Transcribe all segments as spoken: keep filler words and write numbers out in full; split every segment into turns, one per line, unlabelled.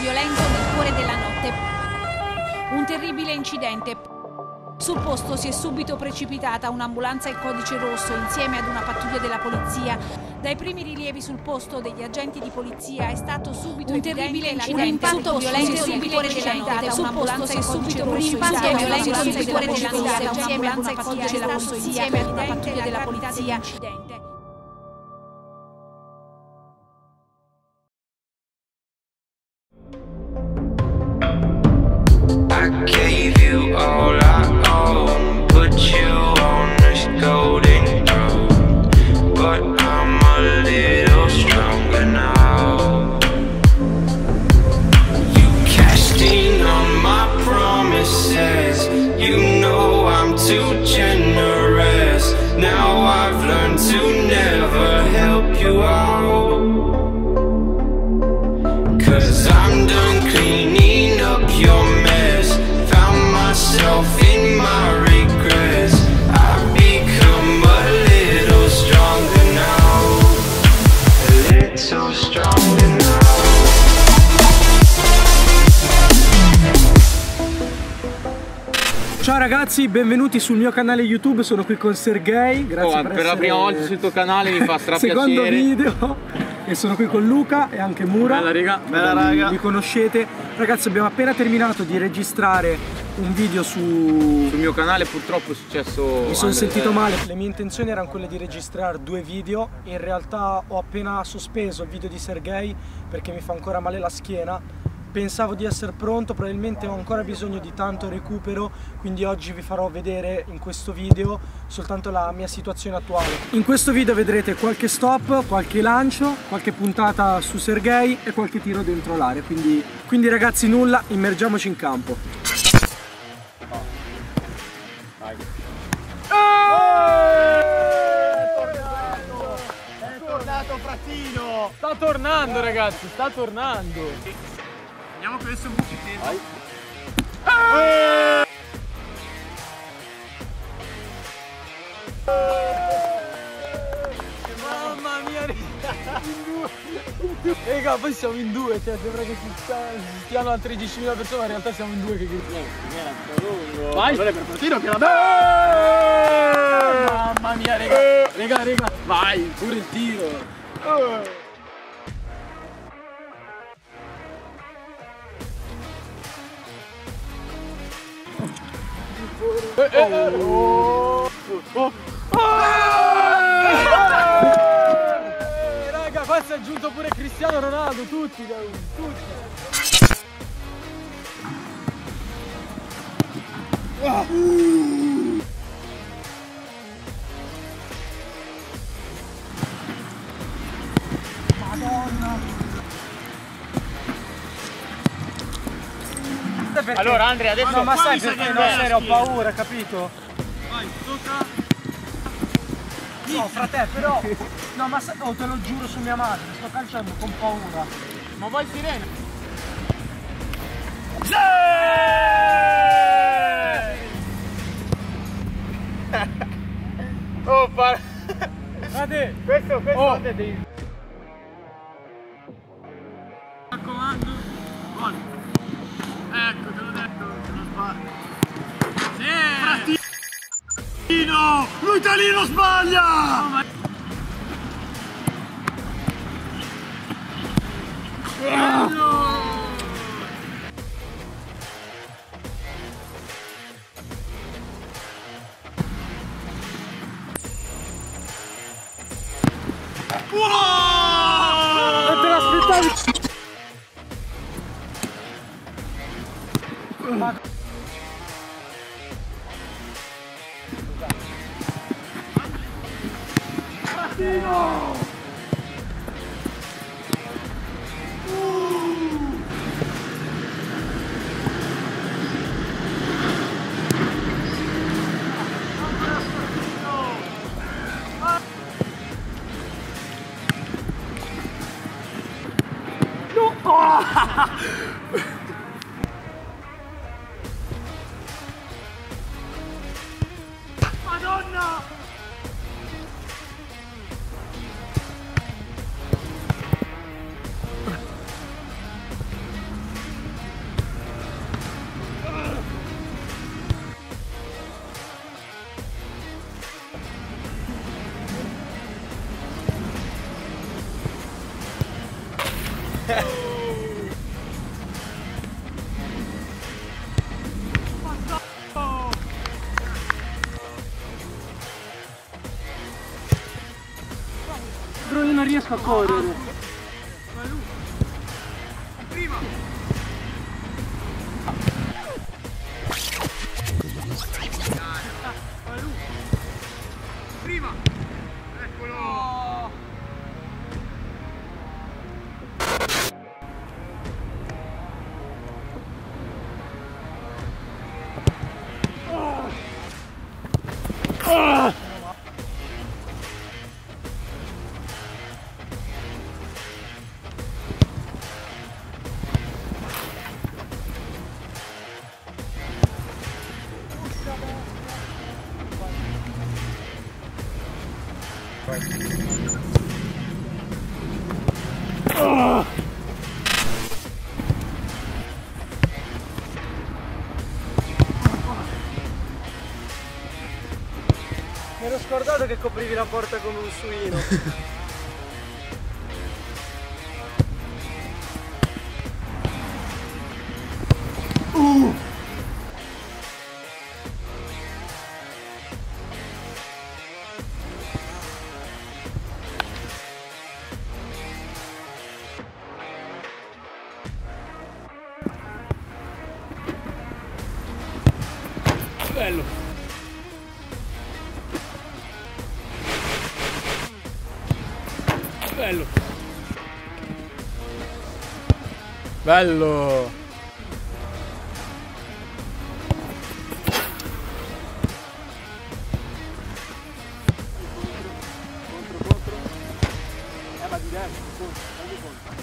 violento nel cuore della notte. Un terribile incidente. Sul posto si è subito precipitata un'ambulanza in codice rosso insieme ad una pattuglia della polizia. Dai primi rilievi sul posto degli agenti di polizia è stato subito un terribile incidente. Un impatto violento nel cuore della notte. Sul posto si è subito un impatto violento nel cuore della notte insieme ad una pattuglia della polizia. Insieme ad una pattuglia della polizia.
I gave you all I own, put you on this golden throne, but I'm a little stronger now. You cashed in on my promises, you know I'm too generous. Now I've learned to never help you out, 'cause I'm done cleaning up your mess. Found myself in my regrets. I've become a little stronger now, a little stronger now.
Ciao ragazzi, benvenuti sul mio canale YouTube, sono qui con Sergei. Grazie
oh,
per,
per
essere...
la prima volta sul tuo canale, mi fa stra piacere.
Secondo video. E sono qui con Luca e anche Mura.
Bella raga.
Bella raga. Vi conoscete. Ragazzi, abbiamo appena terminato di registrare un video su...
sul mio canale. Purtroppo è successo...
Mi sono sentito male. Le mie intenzioni erano quelle di registrare due video. In realtà ho appena sospeso il video di Sergei perché mi fa ancora male la schiena. Pensavo di essere pronto, probabilmente ho ancora bisogno di tanto recupero, quindi oggi vi farò vedere in questo video soltanto la mia situazione attuale. In questo video vedrete qualche stop, qualche lancio, qualche puntata su Sergei e qualche tiro dentro l'area, quindi, quindi ragazzi nulla, immergiamoci in campo.
Vai.
È tornato Frattino!
Sta tornando ragazzi, sta tornando.
Andiamo questo un pochettino.
Eh! Mamma mia, raga, poi siamo in due, cioè sembra che si, sta, si stiano a tredicimila persone, ma in realtà siamo in due che gridiamo. Vai!
Non è per Frattino che la...
Mamma mia, raga, raga, raga, vai, pure il tiro. Eh, eh, oh. Oh. Oh. Eh, raga, qua si è aggiunto pure Cristiano Ronaldo, tutti, tutti. Uh.
Madonna.
Allora Andrea, adesso...
No, ma sai perché? No, serio, ho paura, capito?
Vai, tocca.
No, frate, però... No, ma sai... Oh, te lo giuro su mia madre, sto calciando con paura.
Ma vai sirena. Sì! Oh, par...
Guardate!
Questo, questo
Oh.
devi... Mi raccomando. Buono. Ecco, te l'ho detto, te lo sbaglio. Sì! Frattino! L'Italino sbaglia! Oh, ma... Bello! Wow!
Non te l'aspettavi! Ma...
Frattino!
No! Oh!
Madonna!
Però io non riesco a correre.
Prima. Prima. Eccolo.
Oh! Mi ero scordato che coprivi la porta come un suino. uh!
Bello. Bello. Bello. Contro, contro. Eh ma di destra, contro, dagli contro.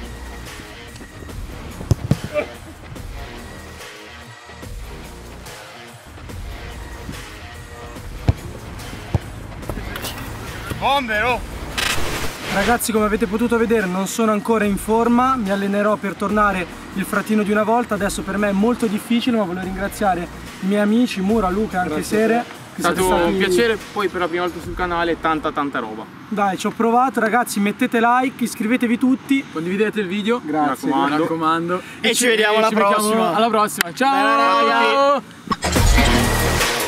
Bombero!
Ragazzi, come avete potuto vedere non sono ancora in forma, mi allenerò per tornare il frattino di una volta, adesso per me è molto difficile, ma voglio ringraziare i miei amici, Mura, Luca, anche Sere.
È stato stati... un piacere, poi per la prima volta sul canale tanta tanta roba.
Dai, ci ho provato, ragazzi, mettete like, iscrivetevi tutti.
Condividete il video,
grazie,
mi raccomando. Mi raccomando.
E, e ci vediamo alla
ci
prossima.
Alla prossima, ciao!
Ciao.